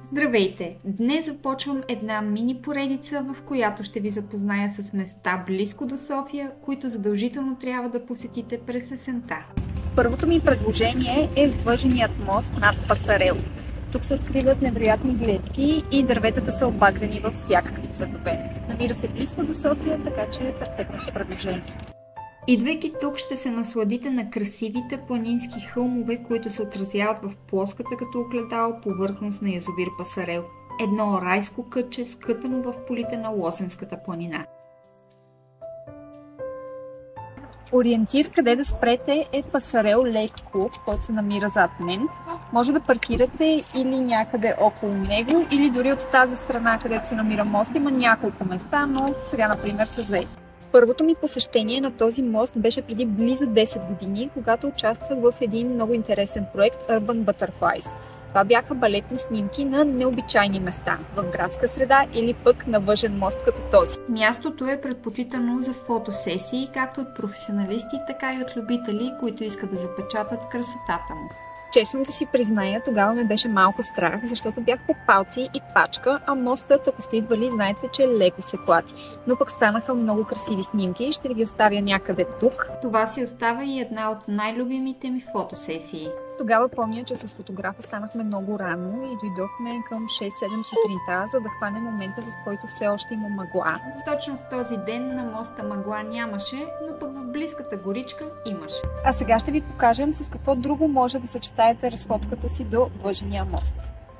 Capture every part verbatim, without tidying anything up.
Здравейте! Днес започвам една мини поредица, в която ще ви запозная с места близко до София, които задължително трябва да посетите през есента. Първото ми предложение е Въженият мост над Пасарел. Тук се откриват невероятни гледки и дърветата са обагрени във всякакви цветове. Намира се близко до София, така че е перфектното предложение. Идвайки тук ще се насладите на красивите планински хълмове, които се отразяват в плоската като огледало повърхност на язовир Пасарел. Едно райско кътче, скътано в полите на Лозенската планина. Ориентир къде да спрете е Пасарел Лейк Клуб, който се намира зад мен. Може да паркирате или някъде около него, или дори от тази страна, където се намира мост. Има няколко места, но сега, например, са заети. Първото ми посещение на този мост беше преди близо десет години, когато участвах в един много интересен проект Urban Butterflies. Това бяха балетни снимки на необичайни места, в градска среда или пък на въжен мост като този. Мястото е предпочитано за фотосесии, както от професионалисти, така и от любители, които искат да запечатат красотата му. Честно да си призная, тогава ме беше малко страх, защото бях по палци и пачка, а мостът, ако сте идвали, знаете, че леко се клати. Но пък станаха много красиви снимки, ще ви ги оставя някъде тук. Това си остава и една от най-любимите ми фотосесии. Тогава помня, че с фотографа станахме много рано и дойдохме към шест-седем сутринта, за да хванем момента, в който все още има мъгла. Точно в този ден на моста мъгла нямаше, но пък в близката горичка имаше. А сега ще ви покажем с какво друго може да съчетаете разходката си до Въжения мост.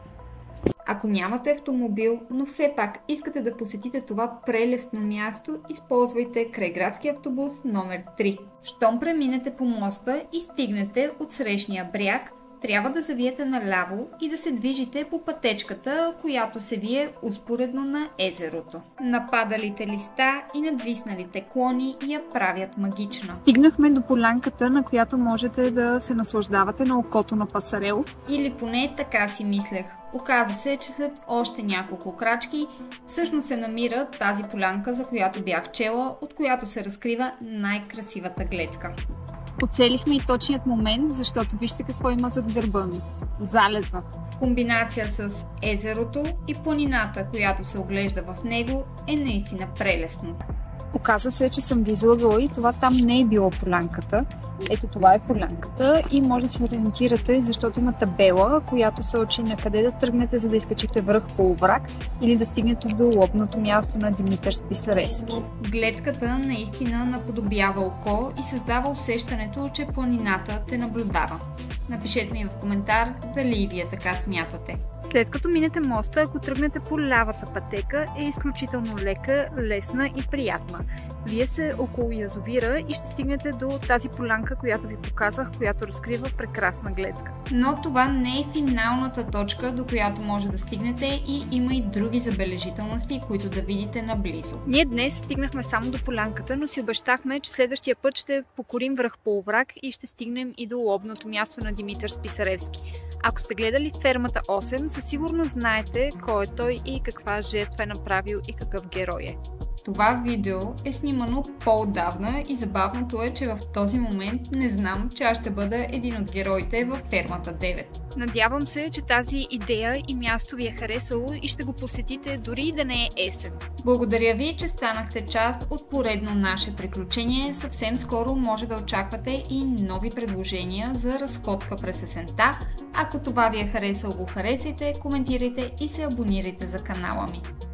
Ако нямате автомобил, но все пак искате да посетите това прелестно място, използвайте крайградски автобус номер три. Щом преминете по моста и стигнете от срещния бряг, трябва да завиете наляво и да се движите по пътечката, която се вие успоредно на езерото. Нападалите листа и надвисналите клони я правят магична. Стигнахме до полянката, на която можете да се наслаждавате на окото на Пасарел. Или поне така си мислех. Оказа се, че след още няколко крачки всъщност се намира тази полянка, за която бях чела, от която се разкрива най-красивата гледка. Оцелихме и точният момент, защото вижте какво има зад гърба ми. Залеза. Комбинация с езерото и планината, която се оглежда в него, е наистина прелесно. Оказа се, че съм ги излъгала и това там не е било полянката. Ето това е полянката и може да се ориентирате, защото има табела, която сочи на къде да тръгнете, за да изкачите връх Полуврак или да стигнете до лобното място на Димитър Списаревски. Гледката наистина наподобява око и създава усещането, че планината те наблюдава. Напишете ми в коментар дали и вие така смятате. След като минете моста, ако тръгнете по лявата пътека, е изключително лека, лесна и приятна. Вие се около язовира и ще стигнете до тази полянка, която ви показах, която разкрива прекрасна гледка. Но това не е финалната точка, до която може да стигнете, и има и други забележителности, които да видите наблизо. Ние днес стигнахме само до полянката, но си обещахме, че следващия път ще покорим връх Полуврак и ще стигнем и до лобното място на Димитър Списаревски. Ако сте гледали Фермата осем, със сигурност знаете кой е той и каква жертва е направил и какъв герой е. Това видео е снимано по-отдавна и забавното е, че в този момент не знам, че аз ще бъда един от героите във Фермата девет. Надявам се, че тази идея и място ви е харесало и ще го посетите дори и да не е есен. Благодаря ви, че станахте част от поредно наше приключение. Съвсем скоро може да очаквате и нови предложения за разходка през есента. Ако това ви е харесало, го харесайте, коментирайте и се абонирайте за канала ми.